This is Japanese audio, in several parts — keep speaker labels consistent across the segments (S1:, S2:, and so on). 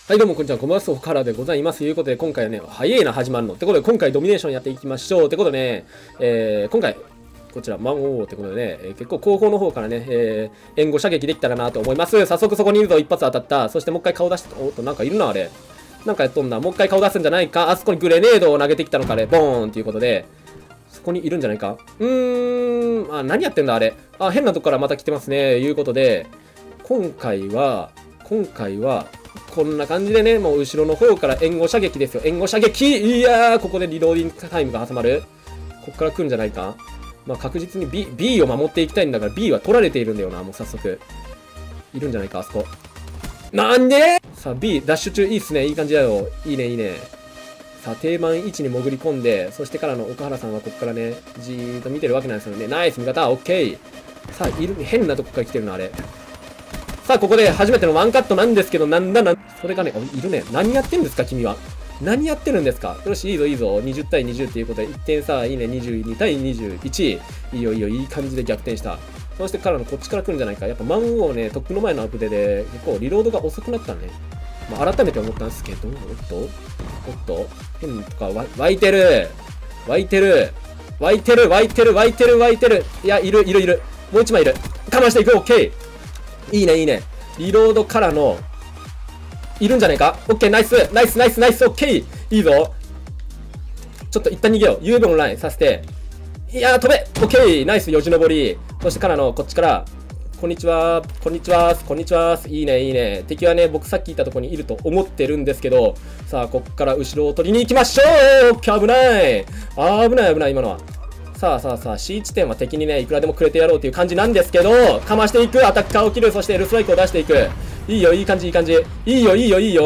S1: はい、どうも、こんにちは。コマスオカラーでございます。ということで、今回はね、早いな、始まるの。ってことで、今回ドミネーションやっていきましょう。ってことでね、今回、こちら、マンオーってことでね、結構後方の方からね、援護射撃できたらなと思います。早速そこにいるぞ、一発当たった。そしてもう一回顔出して、おっと、なんかいるな、あれ。なんかやっとんな。もう一回顔出すんじゃないか。あそこにグレネードを投げてきたのか、あれ。ボーンっていうことで、そこにいるんじゃないか。何やってんだ、あれ。あ、変なとこからまた来てますね。いうことで、今回は、こんな感じでね、もう後ろの方から援護射撃ですよ。援護射撃いやー、ここでリローディングタイムが挟まる。こっから来るんじゃないか。まあ確実に B を守っていきたいんだから B は取られているんだよな、もう早速。いるんじゃないか、あそこ。なんでさあ B、ダッシュ中いいっすね。いい感じだよ。いいね、いいね。さあ定番位置に潜り込んで、そしてからの岡原さんはここからね、じーっと見てるわけなんですよね。ナイス味方、オッケー。さあ、変なとこから来てるな、あれ。さあ、ここで初めてのワンカットなんですけど、それがね、いるね。何やってんですか、君は。何やってるんですか。よし、いいぞ、いいぞ。20対20っていうことで、1点差、いいね、22対21。いいよ、いいよ、いい感じで逆転した。そしてからのこっちから来るんじゃないか。やっぱマンゴーね、とっくの前のアップデで、結構リロードが遅くなったね。まあ、改めて思ったんですけど、おっと、変とか、湧いてる。いや、いる。もう一枚いる。かましていく、オッケー。いいね、いいね。リロードからの、いるんじゃないか。オッケー、ナイス、オッケー。いいぞ。ちょっと一旦逃げよう。ユーブンラインさせて。いやー、飛べ。オッケー、ナイス、よじ登り。そしてからの、こっちから、こんにちは。いいね、いいね。敵はね、僕さっき言ったところにいると思ってるんですけど、さあ、こっから後ろを取りに行きましょう。オッケー、危ない、今のは。さあ、C 地点は敵にね、いくらでもくれてやろうっていう感じなんですけど、かましていく、アタッカーを切る、そして L ストライクを出していく。いいよ、いい感じ。いいよ。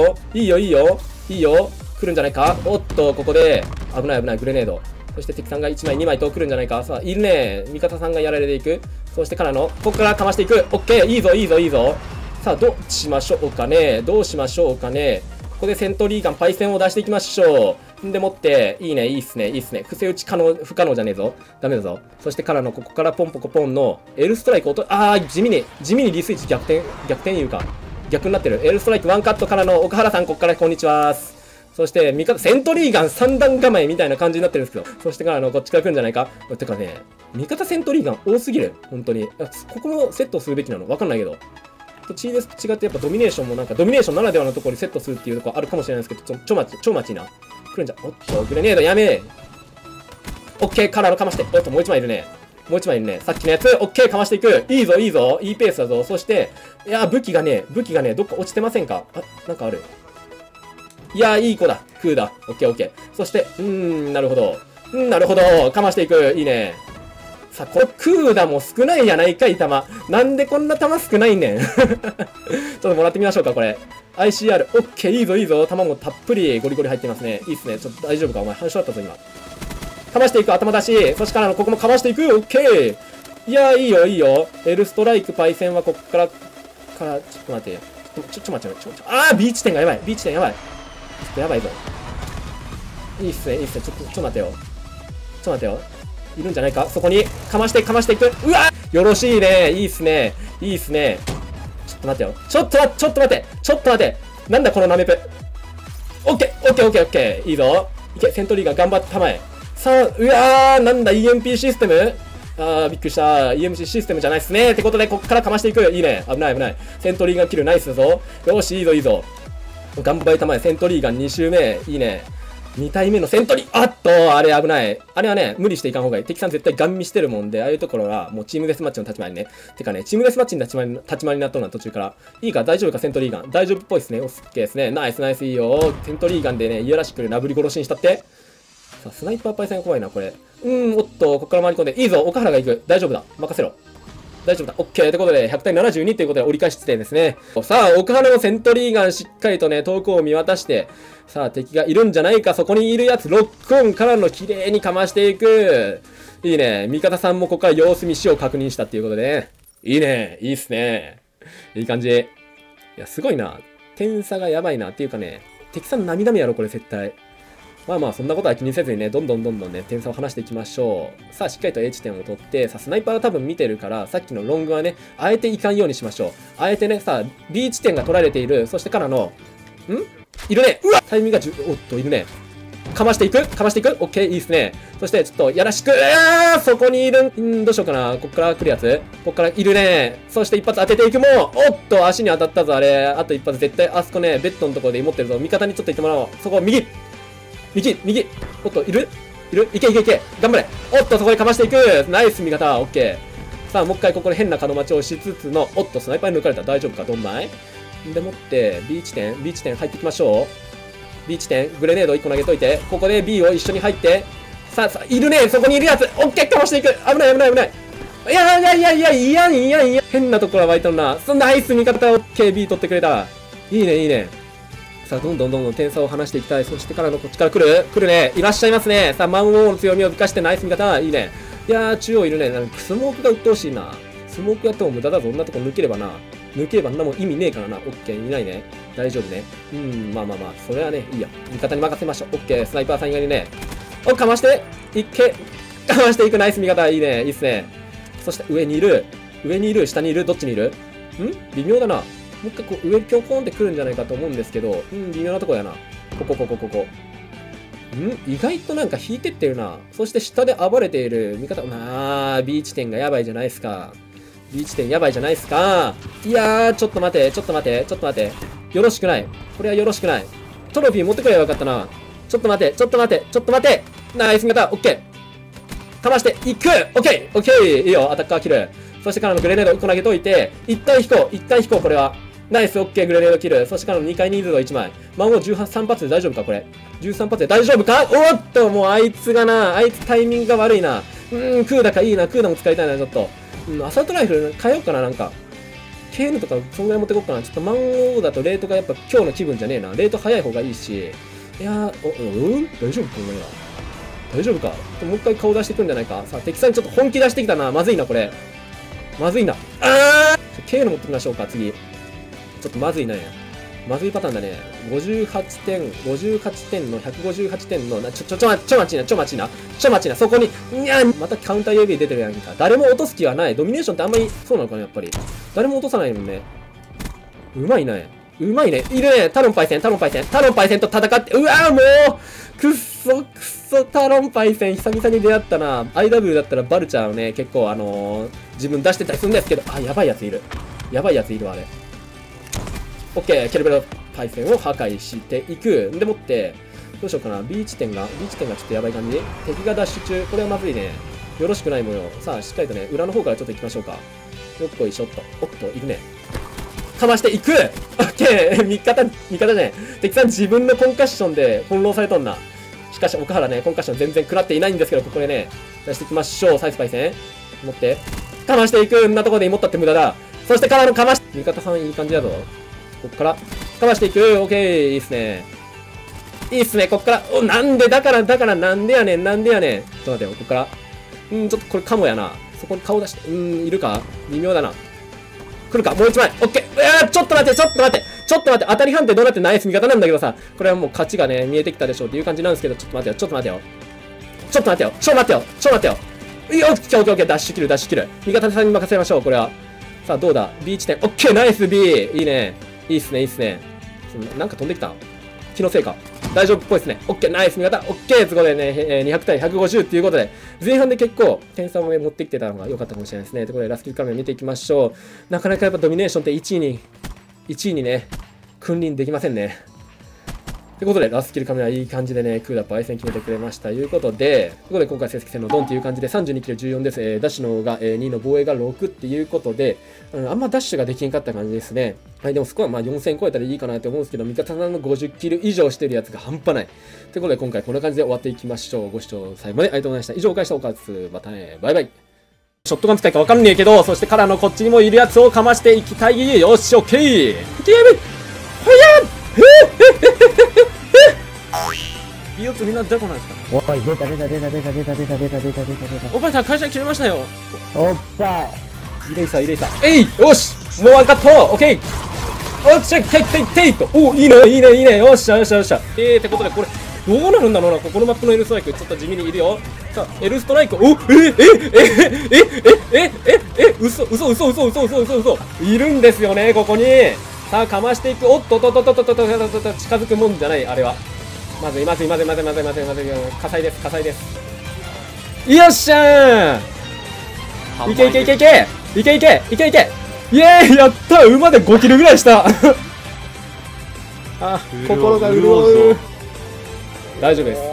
S1: 来るんじゃないか。おっと、ここで、危ない、グレネード。そして敵さんが1枚、2枚と来るんじゃないか。さあ、いるね。味方さんがやられていく。そしてからの、ここからかましていく。オッケー、いいぞ。さあ、どうしましょうかね。ここでセントリーガン、パイセンを出していきましょう。んでもって、いいっすね。伏せ打ち不可能じゃねえぞ。ダメだぞ。そしてからの、ここからポンポコポンの、L ストライク地味にリスイッチ逆転いうか、逆になってる。L ストライクワンカットからの、岡原さん、ここからこんにちは。そして、セントリーガン3段構えみたいな感じになってるんですけど、そしてからの、こっちから来るんじゃないか。てかね、味方セントリーガン多すぎる。本当に。ここもセットするべきなのわかんないけど。チーデスと違ってやっぱドミネーションもなんかドミネーションならではのところにセットするっていうところあるかもしれないですけど、ちょ待ちな。来るんじゃ。おっと、グレネードやめ。オッケー、カラーのかまして。おっと、もう一枚いるね。さっきのやつ。オッケー、かましていく。いいぞ。いいペースだぞ。そして、いや、武器がね、どっか落ちてませんか。なんかある。いや、いい子だ。クーだ。オッケー。そして、なるほど。かましていく。いいね。さあ、これ、クーダも少ないやないかい、弾。なんでこんな弾少ないねん。ちょっともらってみましょうか、これ。ICR。オッケー、いいぞ。弾もたっぷりゴリゴリ入ってますね。いいっすね。ちょっと大丈夫か、お前。反射だったぞ、今。かましていく、頭出し。そしてからの、ここもかましていく。オッケー。いやー、いいよ。L ストライク、パイセンはこっから、ちょっと待って。ちょっと待って。B 地点がやばい。ちょっとやばいぞ。いいっすね。ちょっと待てよ。いるんじゃないか。そこに、かましていく。うわよろしいね。いいっすね。ちょっと待ってよ。ちょっと待って。なんだこのナメプ。オッケー。いいぞ。いけ、セントリーが頑張って構え。さあ、うわー、なんだ、EMP システムびっくりした。EMC システムじゃないっすね。ってことで、こっからかましていく。いいね。危ない。セントリーガンキルナイスだぞ。よし、いいぞ。頑張りたまえ。セントリーガン2周目。いいね。2体目のセントリー、あれ危ない。あれはね、無理していかん方がいい。敵さん絶対ガン見してるもんで、ああいうところはもうチームデスマッチの立ち回りね。てかね、チームデスマッチの立ち回りになっとるな、途中から。いいか、大丈夫か、セントリーガン。大丈夫っぽいっすね。オッケーですね。ナイス、いいよ。セントリーガンでね、いやらしくなぶり殺しにしたって。さあ、スナイパーパイセン怖いな、これ。おっと、ここから回り込んで。いいぞ、岡原が行く。大丈夫だ。任せろ。大丈夫だ。オッケー。ということで、100対72ということで折り返し地点ですね。さあ、岡原のセントリーガンしっかりとね、遠くを見渡して、さあ、敵がいるんじゃないか。そこにいるやつ、ロックオンからの綺麗にかましていく。いいね。味方さんもここから様子見死を確認したっていうことでね。いいね。いいっすね。いい感じ。いや、すごいな。点差がやばいな。っていうかね、敵さん涙目やろ、これ絶対。まあ、そんなことは気にせずにね、どんどんね、点差を離していきましょう。さあ、しっかりと A 地点を取って、さあ、スナイパーは多分見てるから、さっきのロングはね、あえていかんようにしましょう。あえてね、さあ、B 地点が取られている、そしてからの、 いるね。うわタイミングがおっと、いるね。かましていくオッケー、いいっすね。そして、ちょっと、やらしく、そこにいるどうしようかな。こっから来るやつこっからいるね。そして一発当てていくも、おっと、足に当たったぞ、あれ。あと一発絶対、あそこね、ベッドのところで持ってるぞ。味方にちょっと行ってもらおう。そこ、右。おっと、いるいけ。頑張れ。おっと、そこでかましていく。ナイス、味方。オッケー。さあ、もう一回ここで変な角待ちをしつつの、おっと、スナイパーに抜かれた。大丈夫か、どんまいでもって、B 地点入っていきましょう。B 地点、グレネード1個投げといて、ここで B を一緒に入って、さあ、いるね、そこにいるやつ、オッケー、かましていく、危ない。いや、変なところは湧いたのな。ナイス、味方、オッケー、B 取ってくれた。いいね。さあ、どんどん点差を離していきたい。そしてからのこっちから来るね、いらっしゃいますね。さあ、マンウォーの強みを生かして、ナイス味方、いいね。いやー、中央いるね。なんかスモークが鬱陶しいな。スモークやっても無駄だぞ、こんなとこ抜ければんなもん意味ねえからな。オッケー、いないね。大丈夫ね。まあ。それはね、いいや。味方に任せましょう。オッケー、スナイパーさん以外にね。かまして、かましていく、ナイス味方。いいね、いいっすね。そして上にいる、下にいる、どっちにいる微妙だな。もう一回こう、上ぴょこんって来るんじゃないかと思うんですけど、微妙なとこやな。ここ。意外となんか引いてってるな。そして下で暴れている味方。B 地点がやばいじゃないですか。B 地点やばいじゃないですか。いやー、ちょっと待て。よろしくない。これはよろしくない。トロフィー持ってくればよかったな。ちょっと待て。ナイス型、オッケー。かましていくオッケーいいよ、アタッカーキル。そしてからのグレネード1個投げといて、一旦引こう、これは。ナイス、オッケー、グレネードキル。そしてからの2回人数が1枚。もう13発で大丈夫か、これ。13発で大丈夫かおっと、もうあいつタイミングが悪いな。クーダかいいな、クーダも使いたいな、ちょっと。アサルトライフル変えようかな、なんか。KN とか、そんぐらい持ってこうかな。ちょっとマンゴーだとレートがやっぱ今日の気分じゃねえな。レート早い方がいいし。いやー、大丈夫こんなには。大丈夫かもう一回顔出してくるんじゃないか。さあ、敵さんちょっと本気出してきたな。まずいな、これ。KN 持ってきましょうか、次。ちょっとまずいな。まずいパターンだね。58点の158点の、ちょ待ちな。そこに、またカウンター指出てるやんか。誰も落とす気はない。ドミネーションってあんまり、そうなのかな、やっぱり。誰も落とさないもんね。うまいね。いるね。タロンパイセンと戦って、うわーもうくっそ、タロンパイセン、久々に出会ったな。IW だったらバルチャーをね、結構自分出してたりするんですけど、やばいやついるわ、あれ。オッケー、ケルベロパイセンを破壊していく。でもって、どうしようかな。B 地点がちょっとやばい感じ。敵がダッシュ中。これはまずいね。よろしくない模様。さあ、しっかりとね、裏の方からちょっと行きましょうか。よっこいしょっと。おっと、いるね。かましていくオッケー味方じゃねえ。敵さん自分のコンカッションで翻弄されとんな。しかし、岡原ね、コンカッション全然食らっていないんですけど、ここでね、出していきましょう。サイスパイセン。持って。かましていくんなところで持ったって無駄だ。そしてからのかまし、味方さんいい感じだぞ。こっから、かましていく。オッケー、いいっすね。こっから、なんでなんでやねん。ちょっと待ってよ、こっから。ちょっとこれかもやな。そこに顔出して、いるか微妙だな。来るかもう一枚。オッケー。ちょっと待って。当たり判定どうなってナイス味方なんだけどさ。これはもう勝ちがね、見えてきたでしょうっていう感じなんですけど、ちょっと待ってよ。よっ、オッケー、ダッシュキル。味方さんに任せましょう、これは。さあ、どうだ ?B 地点。オッケー、ナイス B。いいね。いいっすね。なんか飛んできた気のせいか。大丈夫っぽいですね。オッケー、ナイス味方。オッケー、ということでね、200対150っていうことで、前半で結構、点差を持ってきてたのが良かったかもしれないですね。ということで、ラスキルカメラ見ていきましょう。なかなかやっぱドミネーションって1位にね、君臨できませんね。ということで、ラスキルカメラいい感じでね、クーダップ、愛戦決めてくれました。ということで、今回成績戦のドンっていう感じで32キロ14です。ダッシュの方が2の防衛が6っていうことで、あんまダッシュができんかった感じですね。はい、でもスコア4000超えたらいいかなと思うんですけど、味方さんの50キル以上してるやつが半端ない。ということで、今回こんな感じで終わっていきましょう。ご視聴最後までありがとうございました。以上、お返ししたおかず。またね。バイバイ。ショットガン使いかわかんねえけど、そしてからのこっちにもいるやつをかましていきたい。よし、オッケー。ゲームほやっ美容みんなどこなんですか。
S2: おい、出た。
S1: おっぱいさん会社決めましたよ。
S2: おっぱい。
S1: イレイサー。えいよしもうワンカットオッケーおっしゃテイトおいいねよっしゃ。ってことでこれどうなるんだろうな。このマップの L ストライクちょっと地味にいるよ。さあ L ストライク嘘いるんですよねここに。 さあかましていく。おっとっとっとっとっとっとっとっとっと、近づくもんじゃないあれは。まずいまずいまずいまずいまずいまずいまずい、火災です火災です。よっしゃー、いけいけいけいけいけいけいけいけ、イエーイ、やった、馬で5キロぐらいしたあ、心が潤う。大丈夫です。